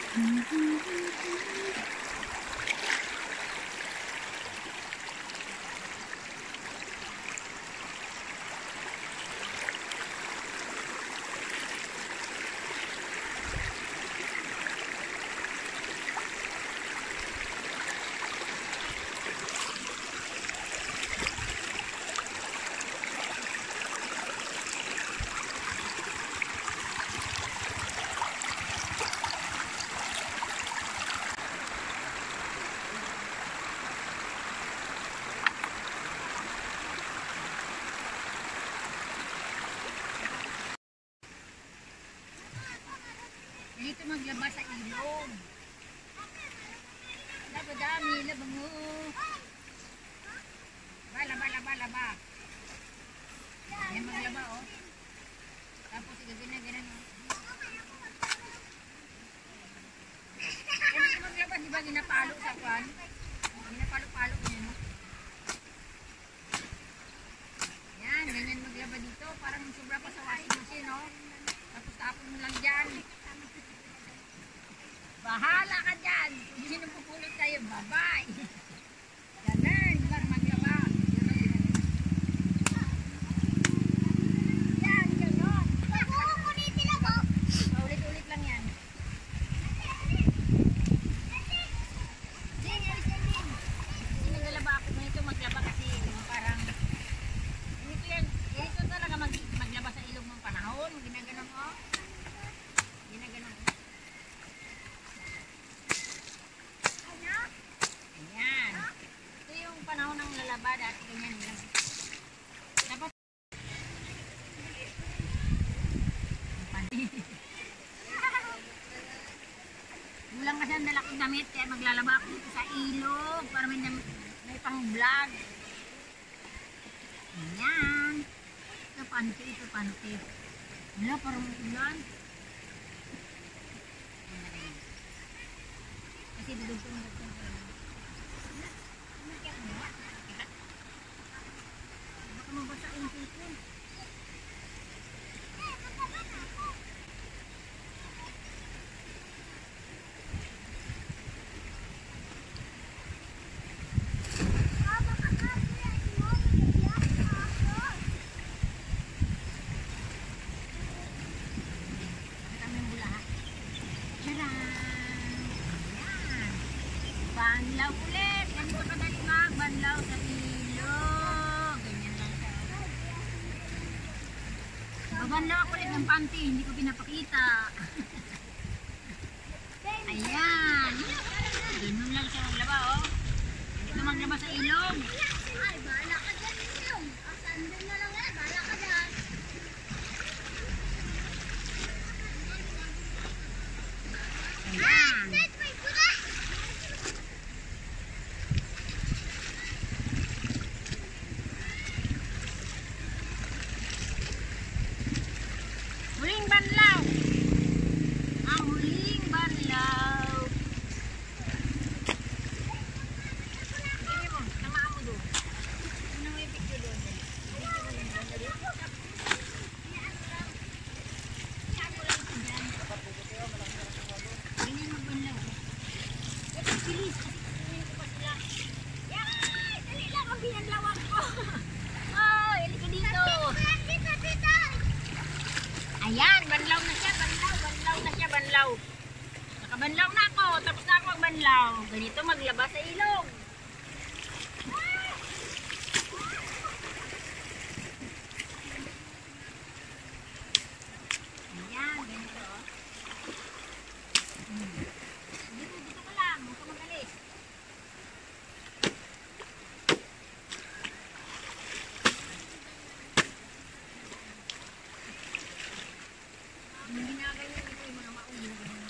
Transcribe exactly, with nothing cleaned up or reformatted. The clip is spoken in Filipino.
Dito maglaba sa ilog. Laba dami, laba mo. Laba, laba, laba, laba. Yan maglaba oh. Tapos igagin na ganan oh. Yan dito maglaba, di ba ginapalo sa kwan? Ginapalo-palo niya no. Yan, ganyan maglaba dito. Parang sobra pa sa washing machine no. Tapos tapon mo lang dyan. Bahala ka dyan. Kung sino pupulot tayo, bye-bye. Ganun, para maglaba. Yan, gano'n. Ulit-ulit lang ako. Ulit-ulit lang yan. Ding, alis yan, Ding. Kasi naglalaba ako ganito maglaba kasi parang ganito yan. Ganito talaga mag maglaba sa ilog ng panahon. Ginaganon ko. Ginaganon ko. Panahon ng lalaba dati ganyan lang. Dapat Gulang kasi ang dala kong damit kaya maglalaba ako dito sa ilog para may, may pang vlog. Ayan. Ito panty, ito panty. Wala parang ulan. Kasi dudugtong dugtong ko lang. Baka mabasa yung cellphone. Banlaw ulit. Ganito kadali magbanlaw sa ilog. Ganyan lang siya. Babanlaw ako ulit ng panty. Hindi ko pinapakita. Ayan. Ganun lang siya maglaba oh. Ganito maglaba sa ilog. Ay, bahala ka dyan ilog. Asan din na lang yan. Bahala ka dyan. Ayan. Huling banlaw. Ang huling banlaw. Hindi mo, tamaan mo doon. Ano mo yung picture doon? Ganyan magbanlaw. Ito, bilis. Kasi ko pa sila. Yay! Dali lang ang binanlawan ko. Oh, ilika dito. Dito, dito. Ayan, banlaw na siya, banlaw, banlaw na siya, banlaw. Nakabanlaw na ako, tapos na ako magbanlaw. Ganito maglaba sa ilog. Ayan, ganito. Hmm. Dito, dito ka lang, huwag ka magalis. Yung ginaganyan ito yung mga maulog.